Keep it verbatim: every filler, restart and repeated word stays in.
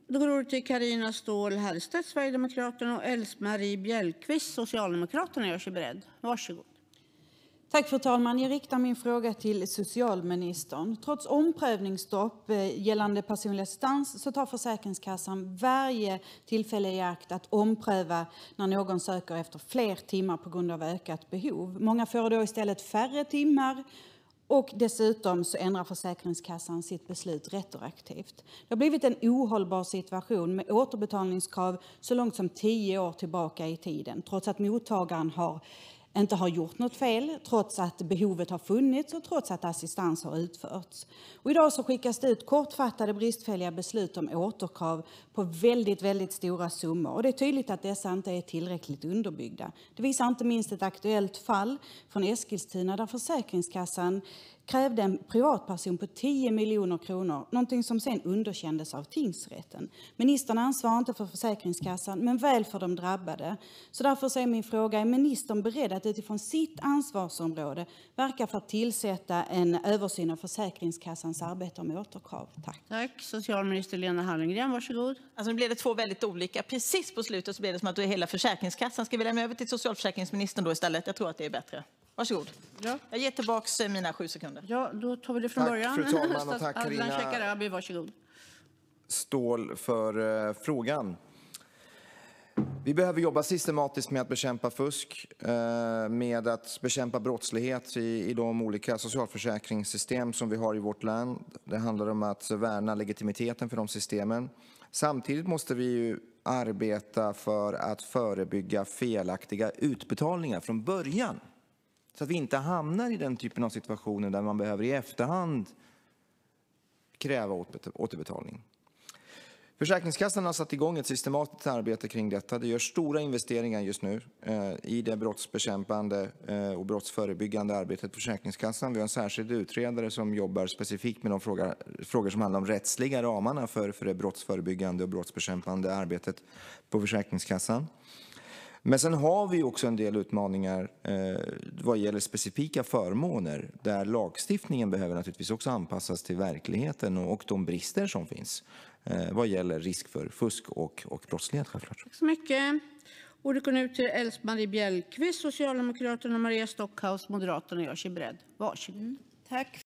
Då går det till Carina Ståhl Hellstedt, Sverigedemokraterna, och Else-Marie Bjellqvist, Socialdemokraterna, gör sig beredd. Varsågod. Tack fru talman. Jag riktar min fråga till socialministern. Trots omprövningsstopp gällande personlig assistans så tar Försäkringskassan varje tillfälle i akt att ompröva när någon söker efter fler timmar på grund av ökat behov. Många får då istället färre timmar. Och dessutom så ändrar Försäkringskassan sitt beslut retroaktivt. Det har blivit en ohållbar situation med återbetalningskrav så långt som tio år tillbaka i tiden. Trots att mottagaren har, inte har gjort något fel, trots att behovet har funnits och trots att assistans har utförts. Och idag så skickas det ut kortfattade bristfälliga beslut om återkrav på väldigt, väldigt stora summor. Och det är tydligt att dessa inte är tillräckligt underbyggda. Det visar inte minst ett aktuellt fall från Eskilstuna där Försäkringskassan krävde en privatperson på tio miljoner kronor, någonting som sen underkändes av tingsrätten. Ministern ansvarar inte för Försäkringskassan, men väl för de drabbade. Så därför är min fråga, är ministern beredd att utifrån sitt ansvarsområde verka för att tillsätta en översyn av Försäkringskassans arbete om återkrav? Tack. Tack. Socialminister Lena Hallengren, varsågod. Alltså nu blev det två väldigt olika. Precis på slutet så blev det som att du är hela Försäkringskassan. Ska vi lämna över till socialförsäkringsministern då istället? Jag tror att det är bättre. Varsågod. Ja. Jag ger tillbaka mina sju sekunder. Ja, då tar vi det från Tack, början. fru talman, och tack, Adnan Carina. Shekarabi, varsågod. Ståhl för eh, frågan. Vi behöver jobba systematiskt med att bekämpa fusk, eh, med att bekämpa brottslighet i, i de olika socialförsäkringssystem som vi har i vårt land. Det handlar om att värna legitimiteten för de systemen. Samtidigt måste vi ju arbeta för att förebygga felaktiga utbetalningar från början. Så att vi inte hamnar i den typen av situationer där man behöver i efterhand kräva återbetalning. Försäkringskassan har satt igång ett systematiskt arbete kring detta. Det görs stora investeringar just nu eh, i det brottsbekämpande eh, och brottsförebyggande arbetet på Försäkringskassan. Vi har en särskild utredare som jobbar specifikt med de frågor, frågor som handlar om rättsliga ramarna för, för det brottsförebyggande och brottsbekämpande arbetet på Försäkringskassan. Men sen har vi också en del utmaningar eh, vad gäller specifika förmåner där lagstiftningen behöver naturligtvis också anpassas till verkligheten och, och de brister som finns eh, vad gäller risk för fusk och, och brottslighet självklart. Tack så mycket. Ordet går nu till Else-Marie Bjellqvist, Socialdemokraterna, och Maria Stockhaus, Moderaterna, gör sig beredd. Varsågod. Tack